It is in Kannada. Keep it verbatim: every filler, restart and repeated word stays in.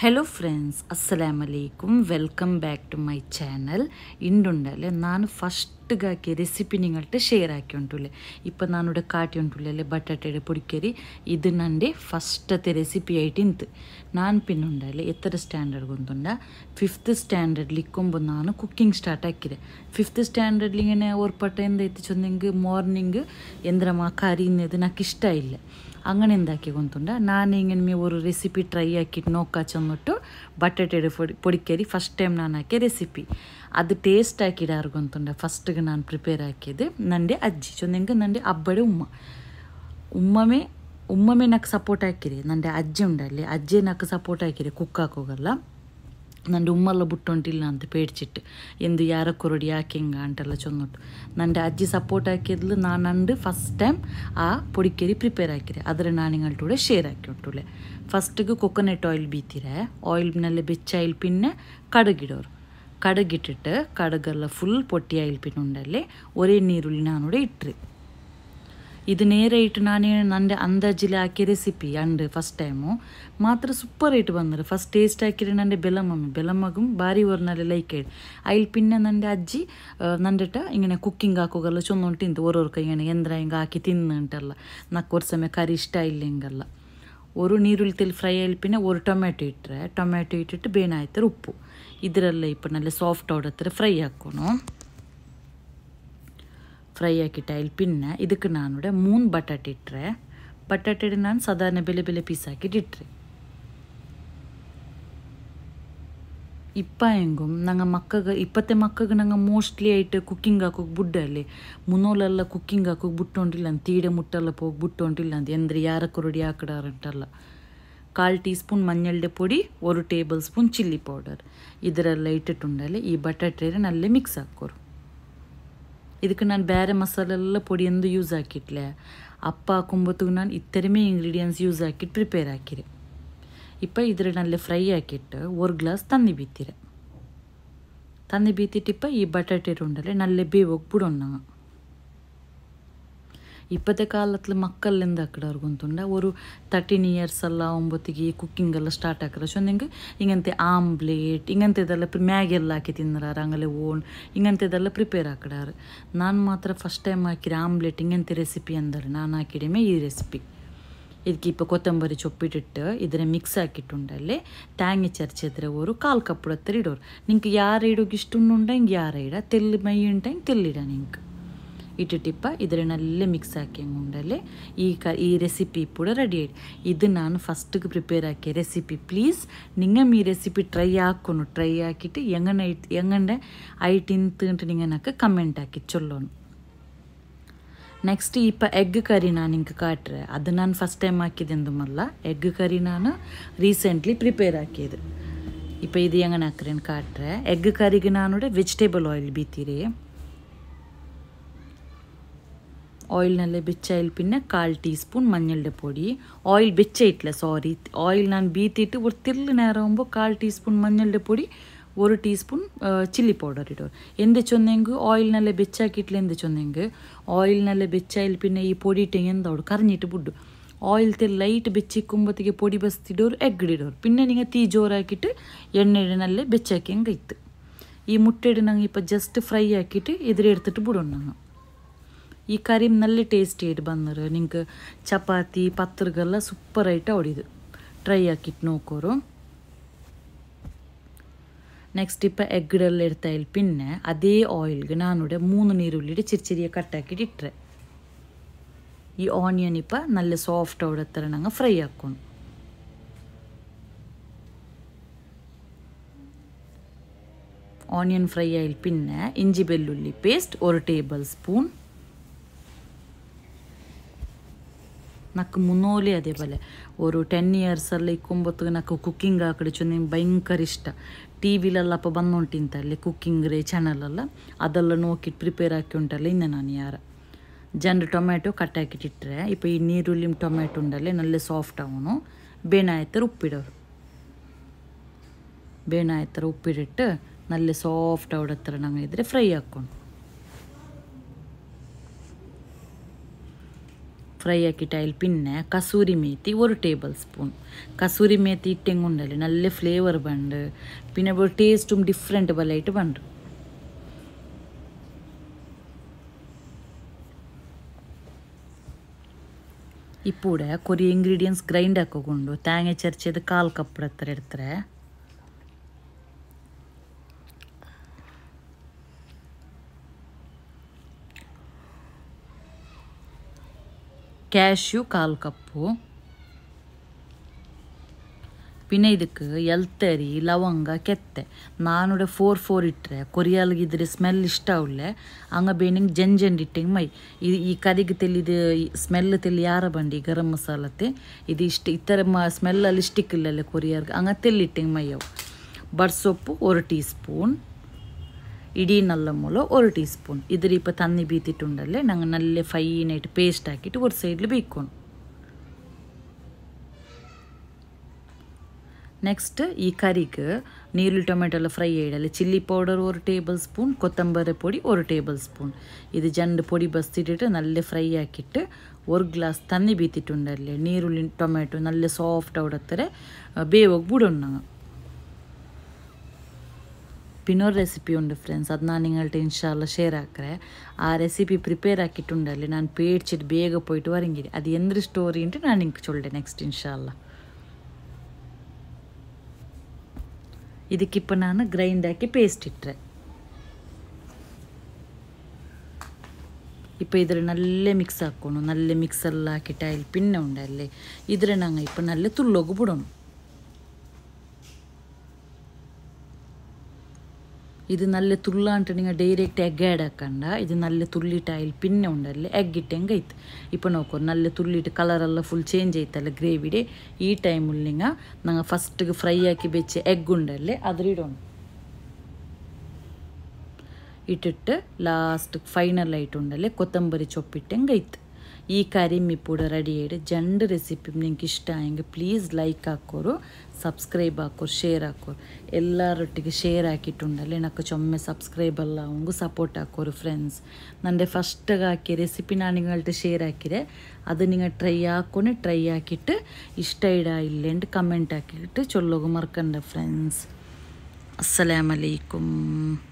Hello friends, Assalamu alaikum. Welcome back to my channel. ಇಂಡುಂಡಲೆ ನಾನು ಫಸ್ಟ್ಗಾಕಿ ರೆಸಿಪಿ ನಿങ്ങളുടെ ಶೇರ್ ಹಾಕಿ ಉಂಟುಲೆ ಇಪ್ಪ ನಾನುಡ ಕಾಟಿ ಉಂಟುಲೆ ಬಟಾಟೆ ಪುಡಿಕೇರಿ ಇದು ನಂಡೆ ಫಸ್ಟತೆ ರೆಸಿಪಿ ಐಟಿಂತು ನಾನು ಪಿನ್ನುಂಡಲೆ ಎತ್ತರ ಸ್ಟ್ಯಾಂಡರ್ಡ್ ಗೊಂದುಂಡ ಫಿಫ್ತ್ ಸ್ಟ್ಯಾಂಡರ್ಡ್ ಲಿಕ್ಕೊಂಬ ನಾನು ಕುಕ್ಕಿಂಗ್ ಸ್ಟಾರ್ಟ್ ಹಾಕಿದೆ ಫಿಫ್ತ್ ಸ್ಟ್ಯಾಂಡರ್ಡ್ ಲಿಂಗನೆ ಓರ್ಪಟ್ಟ ಎಂದ ಇತ್ತು ಚೊಂದಿಂಗ್ ಮಾರ್ನಿಂಗ್ ಎಂದ್ರ ಮಾ ಕರಿ ಇನ್ನದು నాకు ಇಷ್ಟ ಇಲ್ಲ ಅಂಗನೆಂದಾಕಿ ಗೊಂತುಂಡ ನಾನು ಹಿಂಗೆ ಮೇ ಒಂದು ರೆಸಿಪಿ ಟ್ರೈ ಹಾಕಿಟ್ಟು ನೋಕ್ಕ ಚಂದ್ಬಿಟ್ಟು ಬಟಾಟೆ ಪೊಡಿ ಪೊಡಿಕೇರಿ ಫಸ್ಟ್ ಟೈಮ್ ನಾನು ಹಾಕಿ ರೆಸಿಪಿ ಅದು ಟೇಸ್ಟ್ ಹಾಕಿಡಾರು ಗೊಂತುಂಡ ಫಸ್ಟ್ಗೆ ನಾನು ಪ್ರಿಪೇರ್ ಹಾಕಿದ್ದು ನಂಡೆ ಅಜ್ಜಿ ಚೊಂದಿಂಗೆ ನಂಡೆ ಅಬ್ಬಡೆ ಉಮ್ಮ ಉಮ್ಮಮೇ ಉಮ್ಮಮೇ నాకు ಸಪೋರ್ಟ್ ಹಾಕಿರಿ ನಂಡೆ ಅಜ್ಜಿ ಉಂಡಲ್ಲಿ ಅಜ್ಜಿ నాకు ಸಪೋರ್ಟ್ ಹಾಕಿರಿ ಕುಕ್ ಹಾಕೋಗಲ್ಲ ನಂದು ಉಮ್ಮಲ್ಲ ಬುಟ್ಟೊಂಟಿಲ್ಲ ಅಂತ ಪೇಡ್ಚಿಟ್ಟು ಎಂದು ಯಾರ ಕೊರಡಿ ಯಾಕೆಂಗ ಅಂತೆಲ್ಲ ಚೊಂದೊಟ್ಟು ನಂದು ಅಜ್ಜಿ ಸಪೋರ್ಟ್ ಹಾಕಿದ್ಲು ನಾನು ನಂದು ಫಸ್ಟ್ ಟೈಮ್ ಆ ಪೊಡಿಕೇರಿ ಪ್ರಿಪೇರ್ ಹಾಕಿದೆ ಆದರೆ ನಾನು ಹಿಂಗಲ್ಟೂಡೆ ಶೇರ್ ಹಾಕಿ ಉಂಟುಳೆ ಫಸ್ಟಿಗೆ ಕೊಕೊನೆಟ್ ಆಯಿಲ್ ಬೀತಿರೆ ಆಯಿಲ್ನಲ್ಲಿ ಬೆಚ್ಚ ಆಯಿಲ್ ಪಿನ್ನೆ ಕಡಗಿಡೋರು ಕಡಗಿಟ್ಟಿಟ್ಟು ಕಡಗೆಲ್ಲ ಫುಲ್ ಪೊಟ್ಟಿ ಆಯಿಲ್ ಪಿನ್ ಉಂಡಲ್ಲಿ ಒರೇ ನೀರುಳ್ಳಿ ನಾನೂಡೆ ಇಟ್ರಿ ಇದು ನೇರ ಇಟ್ಟು ನಾನು ನಂದೆ ಅಂದಾಜಿಲೆ ಹಾಕಿ ರೆಸಿಪಿ ಅಂಡ್ ಫಸ್ಟ್ ಟೈಮು ಮಾತ್ರ ಸೂಪರ್ ಇಟ್ಟು ಬಂದರು ಫಸ್ಟ್ ಟೇಸ್ಟ್ ಹಾಕಿರಿ ನಂಡೆ ಬೆಲ್ಲಮ್ಮಮ್ಮಿ ಬೆಲ್ಲಮ್ಮಗೂ ಭಾರಿ ಓರ್ನಲ್ಲಿ ಲೈಕ್ ಹೇಳಿ ಐಲ್ ಪಿನ್ನ ನಂಡೆ ಅಜ್ಜಿ ನಂಡೆಟ ಹಿಂಗೆ ಕುಕ್ಕಿಂಗ್ ಹಾಕೋಗಲ್ಲ ಚೊಂದು ತಿಂತು ಓರೋರ್ ಕೈ ಹಿಂಗೆ ಎಂದ್ರ ಹಿಂಗೆ ಹಾಕಿ ತಿನ್ನು ಅಂಟಲ್ಲ ನಾಲ್ಕು ವರ್ಷ ಸಮಯ ಕರಿ ಇಷ್ಟ ಇಲ್ಲ ಹಿಂಗಲ್ಲ ஒரு ನೀರುಳ್ಳಿ ತೆಲಿ ಫ್ರೈ ಆಯಿಲ್ಪಿನ ஒரு ಟೊಮ್ಯಾಟೊ ಇಟ್ಟರೆ ಟೊಮ್ಯಾಟೊ ಇಟ್ಟಿಟ್ಟು ಬೇನೆ ಆಯ್ತಾರೆ ಉಪ್ಪು ಇದರಲ್ಲೇ ಇಪ್ಪ ನಲ್ಲಿ ಸಾಫ್ಟ್ ಆಡತ್ತಾರೆ ಫ್ರೈ ಹಾಕೋನು ಫ್ರೈ ಹಾಕಿಟ್ಟು ಆಯಿಲ್ ಪಿನ್ನ ಇದಕ್ಕೆ ನಾನು ಮೂನು ಬಟಾಟೆ ಇಟ್ಟರೆ ಬಟಾಟೆ ನಾನು ಸಾಧಾರಣ ಬೆಲೆ ಬೆಲೆ ಪೀಸ್ ಹಾಕಿಟ್ಟು ಇಟ್ಟರೆ ಇಪ್ಪ ಹೆಂಗು ನಂಗೆ ಮಕ್ಕಗೆ ಇಪ್ಪತ್ತೆ ಮಕ್ಕಗೆ ನಂಗೆ ಮೋಸ್ಟ್ಲಿ ಐಟ್ ಕುಕ್ಕಿಂಗ್ ಹಾಕೋಕೆ ಬುಡ್ಡಲ್ಲಿ ಮುನ್ನೋಲೆಲ್ಲ ಕುಕ್ಕಿಂಗ್ ಹಾಕೋಕೆ ಬುಟ್ಟೊಂಟಿಲ್ಲ ಅಂತ ತೀಡೆ ಮುಟ್ಟೆಲ್ಲ ಹೋಗಿ ಬುಟ್ಟೊಂಟಿಲ್ಲ ಅಂತ ಎಂದ್ರೆ ಯಾರ ಕೊರಡಿ ಹಾಕಡಾರಂಟಲ್ಲ ಕಾಲು ಟೀ ಸ್ಪೂನ್ ಮಂಜಳ್ಳೆ ಪೊಡಿ ಒಂದು ಟೇಬಲ್ ಸ್ಪೂನ್ ಚಿಲ್ಲಿ ಪೌಡರ್ ಇದರೆಲ್ಲ ಇಟ್ಟಿಟ್ಟುಂಡಲ್ಲಿ ಈ ಬಟಾಟೆ ನಲ್ಲೇ ಮಿಕ್ಸ್ ಹಾಕೋರು ಇದಕ್ಕೆ ನಾನು ಬೇರೆ ಮಸಾಲೆಲ್ಲ ಪೊಡಿ ಎಂದು ಯೂಸ್ ಹಾಕಿಟ್ಲೆ ಅಪ್ಪ ಹಾಕೊಂಬತ್ತಿಗೆ ನಾನು ಇತ್ತರಮೇ ಇಂಗ್ರೀಡಿಯೆಂಟ್ಸ್ ಯೂಸ್ ಹಾಕಿಟ್ಟು ಪ್ರಿಪೇರ್ ಹಾಕಿರಿ ಇಪ್ಪ ಇದರಲ್ಲೇ ಫ್ರೈ ಹಾಕಿಟ್ಟು ಒಂದು ಗ್ಲಾಸ್ ತಣ್ಣಿ ಬೀತಿರೆ ತಣ್ಣಿ ಬೀತಿಟ್ಟಿಪ್ಪ ಈ ಬಟಾಟೆ ಉಂಡಲೆ ನಲ್ಲೇ ಬೇವೋಗಿ ಬಿಡೋಣ ನಂಗೆ ಇಪ್ಪತ್ತೇ ಕಾಲತ್ಲ ಮಕ್ಕಳಿಂದ ಹಾಕಿಡೋರ್ಗಂತುಂಡ ಒಂದು ತರ್ಟೀನ್ ಇಯರ್ಸ್ ಎಲ್ಲ ಒಂಬತ್ತಿಗೆ ಕುಕ್ಕಿಂಗ್ ಎಲ್ಲ ಸ್ಟಾರ್ಟ್ ಹಾಕಿರ ಚೊಂದಿಂಗೆ ಹಿಂಗಂತೆ ಆಮ್ಲೆಟ್ ಹಿಂಗಂತೆದೆಲ್ಲ ಪ್ರಿ ಮ್ಯಾಗಿ ಎಲ್ಲ ಹಾಕಿ ತಿಂದಾರ ಹಂಗಲ್ಲೇ ಓನ್ ಹಿಂಗಂತೆದೆಲ್ಲ ಪ್ರಿಪೇರ್ ಹಾಕಿಡಾರು ನಾನು ಮಾತ್ರ ಫಸ್ಟ್ ಟೈಮ್ ಹಾಕಿರಿ ಆಮ್ಲೆಟ್ ಹಿಂಗಂತೆ ರೆಸಿಪಿ ಅಂದರೆ ನಾನು ಹಾಕಿಡೇಮೆ ಈ ರೆಸಿಪಿ ಇದಕ್ಕೆ ಇಪ್ಪ ಕೊತ್ತಂಬರಿ ಚೊಪ್ಪಿಟ್ಟಿಟ್ಟು ಇದರ ಮಿಕ್ಸ್ ಹಾಕಿಟ್ಟುಂಡಲ್ಲಿ ಟ್ಯಾಂಗಿ ಚರ್ಚಿದ್ರೆ ಅವರು ಕಾಲು ಕಪ್ಪು ಹತ್ತಿರ ಇಡೋರು ನಿಂಗೆ ಯಾರು ಇಡೋಕೆ ಇಷ್ಟು ಉಂಡ ಹಿಂಗೆ ಯಾರ ಇಡ ತೆಲ್ಲು ಮೈ ಉಂಟ ಹಿಂಗೆ ತೆಲ್ಲಿಡ ನಿಂಗೆ ಇಟ್ಟಿಟ್ಟಿಪ್ಪ ಇದರನ್ನಲ್ಲೇ ಮಿಕ್ಸ್ ಹಾಕಿ ಹಂಗೆ ಉಂಡಲ್ಲಿ ಈ ಕ ಈ ರೆಸಿಪಿ ಕೂಡ ರೆಡಿ ಆಯ್ತು ಇದು ನಾನು ಫಸ್ಟಿಗೆ ಪ್ರಿಪೇರ್ ಹಾಕಿ ರೆಸಿಪಿ ಪ್ಲೀಸ್ ನಿಂಗೆ ಈ ರೆಸಿಪಿ ಟ್ರೈ ಹಾಕೋನು ಟ್ರೈ ಹಾಕಿಟ್ಟು ಹೆಂಗನೆ ಇಟ್ ಹೆಂಗಂಡೆ ಐಟಿಂತು ಅಂತ ನಿಂಗೆ ಕಮೆಂಟ್ ಹಾಕಿ ಚೊಲ್ಲೋನು ನೆಕ್ಸ್ಟ್ ಇಪ್ಪ ಎಗ್ ಕರಿ ನಾನು ಹಿಂಗೆ ಕಾಟ್ರೆ ಅದು ನಾನು ಫಸ್ಟ್ ಟೈಮ್ ಹಾಕಿದೆ ಅಂದಮಲ್ಲ ಎಗ್ ಕರಿ ನಾನು ರೀಸೆಂಟ್ಲಿ ಪ್ರಿಪೇರ್ ಹಾಕಿದೆ ಇಪ್ಪ ಇದು ಹೆಂಗನ ಹಾಕ್ರೇನು ಕಾಟ್ರೆ ಎಗ್ ಕರಿಗೆ ನಾನು ವೆಜಿಟೇಬಲ್ ಆಯಿಲ್ ಬೀತೀರಿ ಆಯಿಲ್ನಲ್ಲೇ ಬೆಚ್ಚ ಆಯಿಲ್ ಪಿನ್ನ ಕಾಲು ಟೀ ಸ್ಪೂನ್ ಮಂಜಳ್ಳೆ ಪೊಡಿ ಆಯಿಲ್ ಬೆಚ್ಚ ಇಟ್ಲ ಸಾರಿ ಆಯಿಲ್ ನಾನು ಬೀತಿಟ್ಟು ಒಂದು ತಿರ್ಲು ನೇರಂಬು ಕಾಲು ಟೀ ಸ್ಪೂನ್ ಮಂಜಳ್ಳೆ ಪೊಡಿ ಒಂದು ಟೀ ಸ್ಪೂನ್ ಚಿಲ್ಲಿ ಪೌಡರ್ ಇಡೋರು ಎಂದೆ ಚೊಂದೆಂಗು ಆಯಿಲ್ನಲ್ಲೇ ಬೆಚ್ಚಾಕಿಟ್ಲೆ ಎಂದೆ ಚೊಂದೆಂಗು ಆಯಿಲ್ನಲ್ಲೇ ಬೆಚ್ಚ ಆಯಿಲ್ ಪಿನ್ನ ಈ ಪೊಡಿ ಇಟ್ಟೆ ಎಂದವಡು ಕರ್ನಿಟ್ಟು ಬುಡ್ಡು ಆಯಿಲ್ ತೆಲ್ ಲೈಟ್ ಬೆಚ್ಚಿಕ್ಕುಂಬತ್ತಿಗೆ ಪೊಡಿ ಬಸ್ತಿಡೋರು ಎಗ್ಗಿಡೋರು ಪಿನ್ನ ನಿಂಗೆ ತೀ ಜೋರು ಹಾಕಿಟ್ಟು ಎಣ್ಣೆನಲ್ಲೇ ಬೆಚ್ಚಾಕಿ ಹಂಗೆ ಇತ್ತು ಈ ಮುಟ್ಟೆಡು ನಂಗೆ ಇಪ್ಪ ಜಸ್ಟ್ ಫ್ರೈ ಹಾಕಿಟ್ಟು ಎದುರು ಎಡ್ತಿಟ್ಟು ಬಿಡೋಣ ನಾನು ಈ ಕರಿಮ್ ನಲ್ಲಿ ಟೇಸ್ಟ್ ಇಟ್ಟು ಬಂದರು ನಿಂಗೆ ಚಪಾತಿ ಪತ್ರಗೆಲ್ಲ ಸೂಪರ್ ಐಟ ಹೊಡಿದು ಟ್ರೈ ಹಾಕಿಟ್ಟು ನೋಕೋರು ನೆಕ್ಸ್ಟ್ ಇಪ್ಪ ಎಗ್ಗಡೆಲ್ಲ ಇಡ್ತಾ ಇಲ್ಲ ಪಿನ್ನೆ ಅದೇ ಆಯಿಲ್ಗೆ ನಾನು ಮೂನು ನೀರುಳ್ಳಿ ಚಿರ್ಚಿರಿಯ ಕಟ್ಟಾಕಿಟ್ಟು ಇಟ್ಟರೆ ಈ ಆನಿಯನ್ ಇಪ್ಪ ನಲ್ಲೇ ಸಾಫ್ಟ್ ಹೊಡತ್ತರ ನಂಗೆ ಫ್ರೈ ಹಾಕ್ಕೊಂಡು ಆನಿಯನ್ ಫ್ರೈ ಆಯಿಲ್ ಪಿನ್ನೆ ಇಂಜಿ ಬೆಳ್ಳುಳ್ಳಿ ಪೇಸ್ಟ್ ಒಂದು ಟೇಬಲ್ ಸ್ಪೂನ್ నాకు ಮುನ್ನೋಲೆ ಅದೇ ಬಲೆ ಒಂದು ಟೆನ್ ಇಯರ್ಸಲ್ಲಿ ಇಕ್ಕೊಂಬತ್ತು నాకు ಕುಕ್ಕಿಂಗ್ ಹಾಕಡೆ ಚೊಂದಿ ಭಯಂಕರ ಇಷ್ಟ ಟಿ ವಿಲೆಲ್ಲಪ್ಪ ಬಂದುಂಟಿಂತಲ್ಲಿ ಕುಕ್ಕಿಂಗ್ ರೇ ಚಾನಲಲ್ಲ ಅದೆಲ್ಲ ನೋಕಿಟ್ಟು ಪ್ರಿಪೇರ್ ಹಾಕಿ ಉಂಟಲ್ಲ ಇನ್ನು ನಾನು ಯಾರ ಜನರು ಟೊಮ್ಯಾಟೊ ಕಟ್ ಹಾಕಿಟ್ಟಿಟ್ರೆ ಇಪ್ಪ ಈ ನೀರುಳ್ಳಿ ಟೊಮ್ಯಾಟೊ ಉಂಡಲ್ಲೇ ನಲ್ಲೇ ಸಾಫ್ಟ್ ಅವನು ಬೇನೆ ಆಯ್ತಾರೆ ಉಪ್ಪಿಡೋರು ಬೇನೆ ಆಯ್ತಾರೆ ಉಪ್ಪಿಡಿಟ್ಟು ನಲ್ಲೇ ಸಾಫ್ಟ್ ಅವಡತ್ತರ ನಂಗೆ ಇದ್ರೆ ಫ್ರೈ ಹಾಕ್ಕೊಂಡು ഫ്രൈ ആക്കിയിട്ട് അതിൽ പിന്നെ കസൂരി മേത്തി ഒരു ടേബിൾ സ്പൂൺ കസൂരി മേത്തി ഇട്ടെങ്കുണ്ടല്ലേ നല്ല ഫ്ലേവർ പണ്ട് പിന്നെ ടേസ്റ്റും ഡിഫറെൻറ്റ് പോലെയായിട്ട് പണ്ട് ഇപ്പൂടെ കുറേ ഇൻഗ്രീഡിയൻസ് ഗ്രൈൻഡ് ആക്കിಕೊಂಡು തേങ്ങ ಚರ್ಚೆದು ಕಾಲು ಕಪ್ ಹತ್ರ ಇಡ್ತಾರೆ ಕ್ಯಾಶ್ಯೂ ಕಾಲು ಕಪ್ಪು പിന്നെ ಇದಕ್ಕೆ ಎಲ್ತರಿ ಲವಂಗ ಕೆತ್ತೆ ನಾನುಡೆ ಫೋರ್ ಫೋರ್ ಇಟ್ಟರೆ ಕೊರಿಯಾಲ್ಗಿದ್ರೆ ಸ್ಮೆಲ್ ಇಷ್ಟ ಅವಳೆ ಹಂಗ ಬೇನಿಂಗ್ ಜಂಜಂಡ್ ಇಟ್ಟಂಗೆ ಮೈ ಇದು ಈ ಕರಿಗೆ ತೆಲಿದು ಸ್ಮೆಲ್ ತೆಲಿ ಯಾರ ಬಂಡಿ ಗರಂ ಮಸಾಲತೆ ಇದು ಇಷ್ಟ ಈ ಥರ ಮ ಸ್ಮೆಲ್ಲಲ್ಲಿ ಇಷ್ಟಿಕ್ ಇಲ್ಲಲ್ಲ ಕೊರಿಯಾರ್ಗೆ ಹಂಗ ತೆಲ್ಲಿಟ್ಟಂಗೆ ಮೈ ಅವು ಬಡ್ಸೊಪ್ಪು ഒരു ടീസ്പൂൺ ഇടി നല്ല മുളക് ഒരു ടീസ്പൂൺ ഇതിൽ ഇപ്പോൾ തന്നി ബീത്തിട്ടുണ്ടല്ലേ ഞങ്ങൾ നല്ല ഫൈനായിട്ട് പേസ്റ്റ് ആക്കിയിട്ട് ഒരു സൈഡിൽ ബേക്കണം ನೆಕ್ಸ್ಟ್ ಈ ಕರಿಗೆ ನೀರುಳ್ಳಿ ಟೊಮೆಟೊ ಎಲ್ಲ ಫ್ರೈ ಇಡಲ್ಲ ಚಿಲ್ಲಿ ಪೌಡರ್ ഒരു ಟೇಬಲ್ ಸ್ಪೂൺ ಕೊತ್ತಂಬರಿ ಪೊಡಿ ഒരു ಟೇಬಲ್ ಸ್ಪೂൺ ಇದು ಜಂಡು ಪೊಡಿ ಬಸ್ತಿಟ್ಟಿಟ್ಟು നല്ല ಫ್ರೈ ಹಾಕಿಟ್ಟು ഒരു ಗ್ಲಾಸ್ ತನ್ನಿ ಬೀತಿಟ್ಟುಂಡಲ್ಲೇ ನೀರುಳ್ಳಿ ಟೊಮೆಟೊ നല്ല ಸಾಫ್ಟ್ ಆವಡತ್ತಾರೆ ಬೇವಾಗ ಬಿಡೋಣ പിന്നൊരു റെസിപ്പി ഉണ്ട് ഫ്രണ്ട്സ് അത് ഞാൻ നിങ്ങളുടെ ഇൻഷാല്ല ഷെയർ ആക്കറേ ആ റെസിപ്പി പ്രിപ്പയർ ആക്കിയിട്ടുണ്ടല്ലേ ഞാൻ പേടിച്ചിട്ട് ಬೇಗ പോയിട്ട് വരങ്ങിരി അത് എന്തൊരു സ്റ്റോറി ഉണ്ട് ഞാൻ നിങ്ങൾക്ക് ചൊല്ലെ നെക്സ്റ്റ് ഇൻഷാല്ല ಇದಕ್ಕಿಪ್ಪ ನಾನು ಗ್ರೈಂಡ್ ಹಾಕಿ ಪೇಸ್ಟ್ ಇಟ್ಟರೆ ಇಪ್ಪ ಇದ್ರ ನಲ್ಲೇ ಮಿಕ್ಸ್ ಹಾಕೋಣ ನಲ್ಲೇ ಮಿಕ್ಸೆಲ್ಲ ಹಾಕಿಟ್ಟು ಅಲ್ಲಿ ಪಿನ್ನೆ ಉಂಡಲ್ಲೇ ಇದ್ರೆ ನಂಗೆ ಇಪ್ಪ ನಲ್ಲೇ ತುಳ್ಳೋಗು ಬಿಡೋಣ ಇದು ನಲ್ಲೇ ತುಳ್ಳ ಅಂತ ನಿಂಗೆ ಡೈರೆಕ್ಟ್ ಎಗ್ ಆ್ಯಡ್ ಹಾಕಂಡ ಇದು ನಲ್ಲೇ ತುಳ್ಳಿಟ್ಟು ಆಯಿಲ್ ಪಿನ್ನೆ ಉಂಡಲ್ಲಿ ಎಗ್ ಇಟ್ಟಂಗೆ ಐತೆ ಇಪ್ಪ ನೋಕೋ ನಲ್ಲೇ ತುಳ್ಳಿಟ್ಟು ಕಲರೆಲ್ಲ ಫುಲ್ ಚೇಂಜ್ ಐತಲ್ಲ ಗ್ರೇವಿಡೆ ಈ ಟೈಮಲ್ಲಿ ನಿಂಗೆ ನಂಗೆ ಫಸ್ಟಿಗೆ ಫ್ರೈ ಹಾಕಿ ಬೆಚ್ಚಿ ಎಗ್ ಉಂಡಲ್ಲಿ ಅದ್ರ ಇಡೋಣ ಇಟ್ಟಿಟ್ಟು ಲಾಸ್ಟ್ ಫೈನಲ್ ಆಯ್ತು ಉಂಡಲ್ಲಿ ಕೊತ್ತಂಬರಿ ಚೊಪ್ಪಿಟ್ಟಂಗೆ ಐತೆ ಈ ಕರಿಮಿ ಪೂಡ ರೆಡಿ ಆಯಿಡು ಜಂಡು ರೆಸಿಪಿ ನಿಂಗೆ ಇಷ್ಟ ಆಯಂಗೆ ಪ್ಲೀಸ್ ಲೈಕ್ ಹಾಕೋರು ಸಬ್ಸ್ಕ್ರೈಬ್ ಹಾಕೋರು ಶೇರ್ ಹಾಕೋರು ಎಲ್ಲರೊಟ್ಟಿಗೆ ಶೇರ್ ಹಾಕಿಟ್ಟುಂಡಲ್ಲಿ ನಕ್ಕ ಚೊಮ್ಮೆ ಸಬ್ಸ್ಕ್ರೈಬ್ ಅಲ್ಲ ಅವಂಗೂ ಸಪೋರ್ಟ್ ಹಾಕೋರು ಫ್ರೆಂಡ್ಸ್ ನಂದೆ ಫಸ್ಟಾಗಿ ಹಾಕಿ ರೆಸಿಪಿ ನಾನು ನಿങ്ങളുടെ ಶೇರ್ ಹಾಕಿರೆ ಅದು ನಿಂಗೆ ಟ್ರೈ ಹಾಕೊಂಡು ಟ್ರೈ ಹಾಕಿಟ್ಟು ಇಷ್ಟ ಇಡ ಇಲ್ಲೆಂಡು ಕಮೆಂಟ್ ಹಾಕಿಟ್ಟು ಚೊಲ್ಲೋಗು ಮರ್ಕಂಡ ಫ್ರೆಂಡ್ಸ್ ಅಸ್ಸಲಾಮು ಅಲೈಕುಮ್